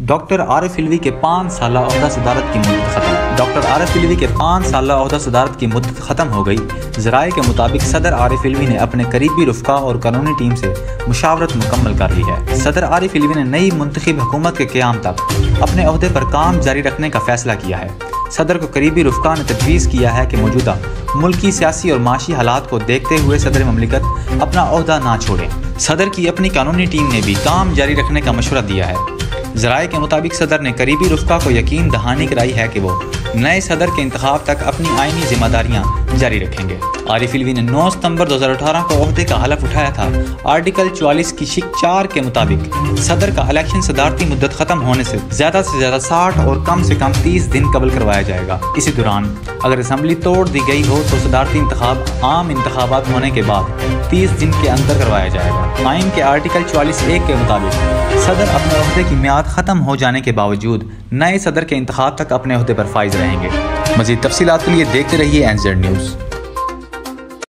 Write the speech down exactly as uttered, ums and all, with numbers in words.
Doctor Arif इल्वी के पाँच साल ओहदा सदारत की मुद्दत ख़त्म। डॉक्टर आरिफ इल्वी के पाँच साल ओहदा सदारत की मुद्दत ख़त्म हो गई। ज़राए के मुताबिक सदर आरिफ इल्वी ने अपने करीबी रुफ़का और कानूनी टीम से मुशावरत मुकम्मल कर ली है। सदर आरिफ इल्वी ने नई मुंतखब हुकूमत के क़याम तक अपने ओहदे पर काम जारी रखने का फैसला किया है। सदर को करीबी रुफ़का ने तजवीज़ किया है कि मौजूदा मुल्की सियासी और माशी हालात को देखते हुए सदर ममलिकत अपना ओहदा ना छोड़ें। सदर की अपनी कानूनी टीम ने भी काम जारी रखने का मशवरा दिया है। ज़राए के मुताबिक सदर ने करीबी रुफ़का को यकीन दहानी कराई है कि वो नए सदर के इंतखाब तक अपनी आइनी जिम्मेदारियां जारी रखेंगे। आरिफ इल्वी ने नौ सितंबर दो हज़ार अठारह को ओहदे का हलफ उठाया था। आर्टिकल चौवालीस की शिक चार के मुताबिक सदर का इलेक्शन सदारती मुद्दत खत्म होने से ज्यादा से ज्यादा साठ और कम से कम तीस दिन कबल करवाया जाएगा। इसी दौरान अगर असम्बली तोड़ दी गई हो तो सदारती इंतखाब आम इंतखाबात होने के बाद तीस दिन के अंदर करवाया जाएगा। आइन के आर्टिकल चौवालीस एक के मुताबिक सदर अपने ओहदे की मियाद खत्म हो जाने के बावजूद नए सदर के इंतखाब तक अपने ओहदे पर फाइज रहेंगे। मज़ीद तफसीलात के लिए देखते रहिए एन ज़ेड न्यूज़।